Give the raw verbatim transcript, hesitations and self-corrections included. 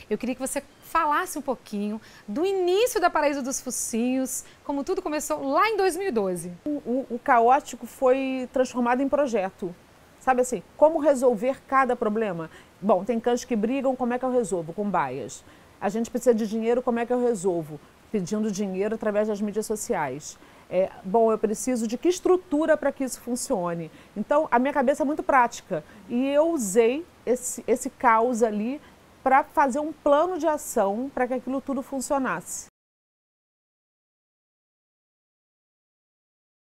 Eu queria que você falasse um pouquinho do início da Paraíso dos Focinhos, como tudo começou lá em dois mil e doze. O, o, o caótico foi transformado em projeto. Sabe assim, como resolver cada problema? Bom, tem cães que brigam, como é que eu resolvo? Com baias. A gente precisa de dinheiro, como é que eu resolvo? Pedindo dinheiro através das mídias sociais. É, bom, eu preciso de que estrutura para que isso funcione? Então, a minha cabeça é muito prática. E eu usei esse, esse caos ali para fazer um plano de ação para que aquilo tudo funcionasse.